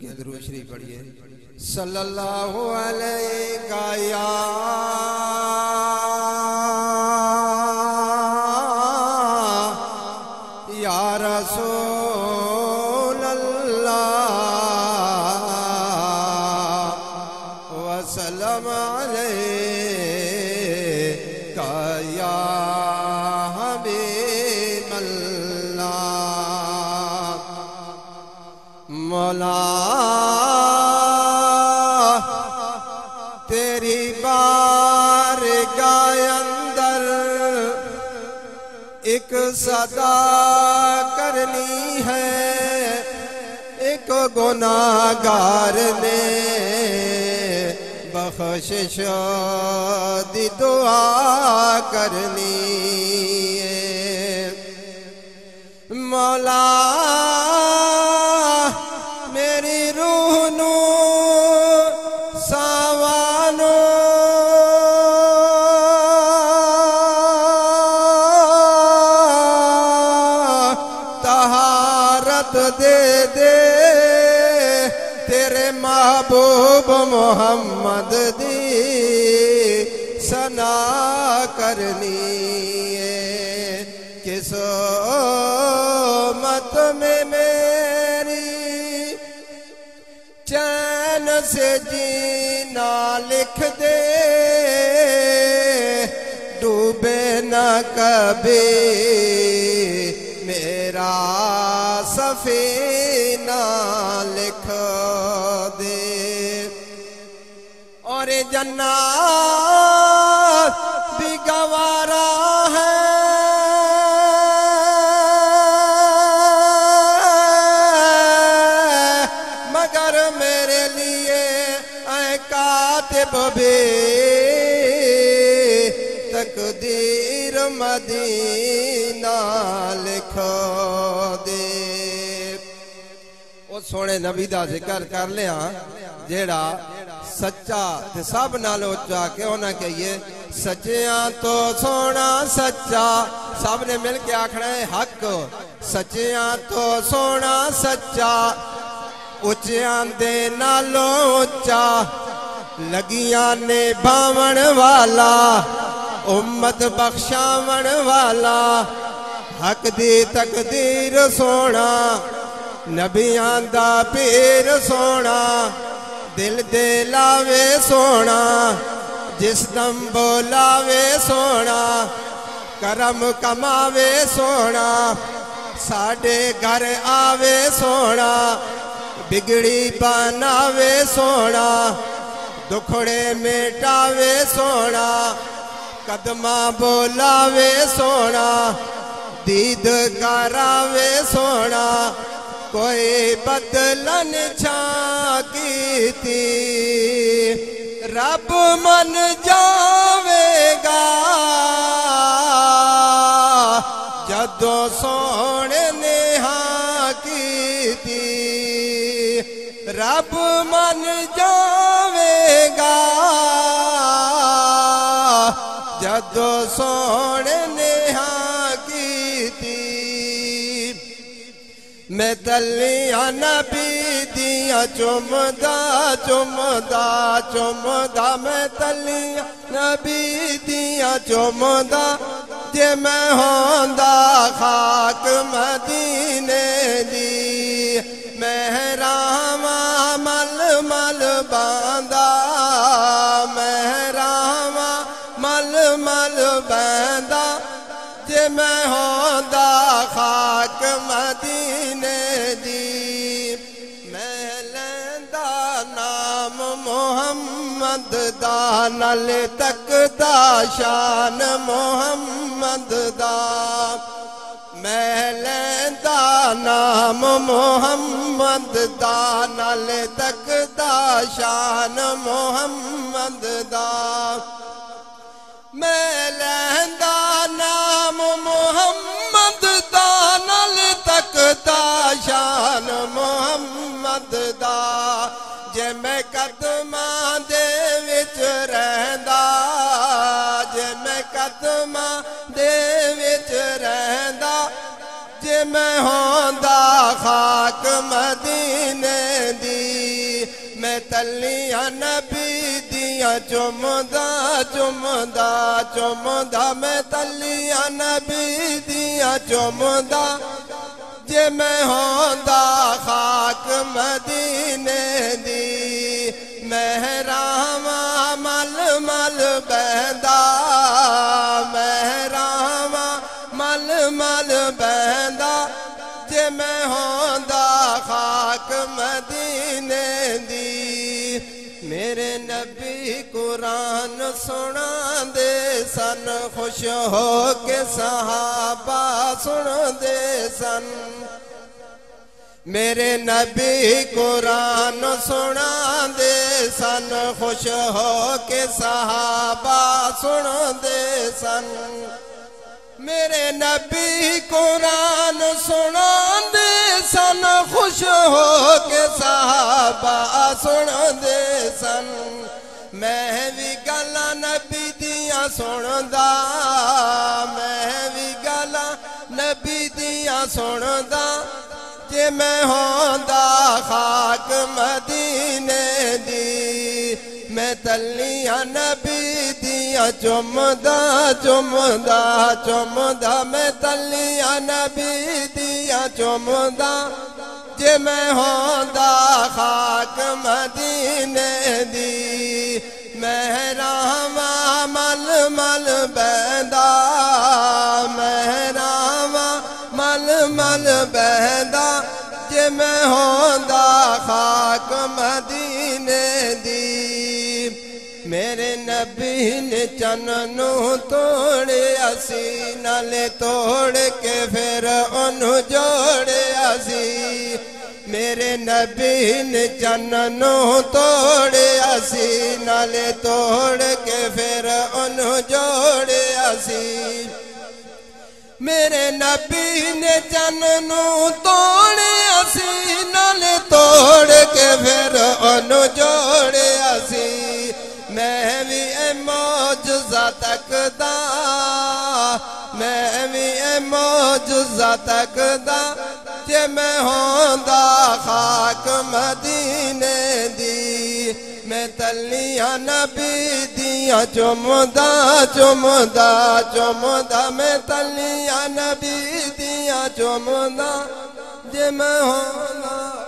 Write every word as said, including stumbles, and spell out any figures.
کے درود شریف پڑھیے صلی اللہ علیہ یا یا رسول اللہ وسلم علیہ یا حبیب اللہ مولا تیری بارگاہ اندر ایک صدا کرنی ہے، ایک گناہگار نے بخشش دی دعا کرنی ہے مولا میری روح نو ساوانو طہارت دے دے تیرے محبوب محمد دی ثنا کرنی ہے، کس امت میں میری چین سے جینا لکھ دے، ڈوبے نہ کبھی میرا سفینہ لکھ دے، اور جنات بھی گوارا ہے مگر میرے لیے اے کاتب بھی تقدیر مدینہ لکھ دے۔ وہ سونے نبی دا ذکر کر لیا جیڑا سچا تے سب نال اونچا کیوں نہ کہیے سچیاں تو سونا سچا، سب نے مل کے آکھنا ہے حق، سچیاں تو سونا سچا اونچیاں دے نالوں اونچا، لگیاں نے بھاون والا امت بخشاون والا، حق دی تقدیر سونا نبیاں دا پیر سونا، دل دے لاوے سونا جس دم بولاوے سونا، کرم کماوے سونا ساڈے گھر آوے سونا، بگڑی بناوے سونا دکھڑے میٹاوے سونا، قدمہ بولاوے سونا دید کراوے سونا، کوئی بدلن چھاکی تھی رب من جاوے گا، جدو سونے نیہاں کی تھی رب من جاوے گا، جدو سونے نیہاں کی تھی، میں تلیاں نبی دیاں چمدا چمدا چمدا، میں تلیاں نبی دیاں چمدا، جے میں ہوندا خاک مدینے دی، مہراواں مل مل باندا، مہراواں مل مل باندا، جے میں ہوندا خاک مدینے دی، میں لیندا نام محمد دا نال تک دا شان محمد دا، میں لیندا نام محمد دا نال تک دا شان محمد دا، میں لیندا نام محمد دا نال تک دا شان محمد دا، جے میں قدماں دے وچ رہندا، جے میں قدماں دے وچ رہندا، جے میں ہوندا خاک مدینے دی تلیاں نبی دیاں چومدا چومدا چومدا میں تلیاں نبی دیاں چومدا جے میں ہوندا خاک مدینے دی مہراواں مل مل بہندا مہراواں مل مل بہندا جے میں ہوندا خاک مدینے دی میرے نبی قرآن سنا دے سن خوش ہو کے صحابہ سن دے سن میرے نبی قرآن سنا دے سن خوش ہو کے صحابہ سن دے سن میرے نبی قرآن سنا دے سن خوش ہو کے صحابہ سن دے سن میں بھی گلاں نبی دیاں سندا میں بھی گلاں نبی دیاں سندا جے میں ہوندا خاک مدینے دی میں تلیاں نبی دیاں چومدا چومدا چومدا میں تلیاں نبی دیاں چومدا جے میں ہوندا خاک مدینے دی مہراواں مل مل بہندا مہراواں مل مل بہندا جے میں ہوندا خاک مدینے دی میرے نبی نے چن نو توڑیا سی نالے توڑ کے پھر انہوں جوڑیا سی میرے نبی نے چن نو توڑیا سی نالے توڑ کے پھر انہوں جوڑیا سی میرے نبی نے چن نو توڑیا سی نالے توڑ کے پھر انہوں جوڑیا سی میں بھی اے معجزہ تکدا میں بھی اے معجزہ تکدا جے میں ہوندا خاک مدینے دی میں تلیاں نبی دیاں چومدا چومدا چومدا میں تلیاں نبی دیاں چومدا جے میں ہوندا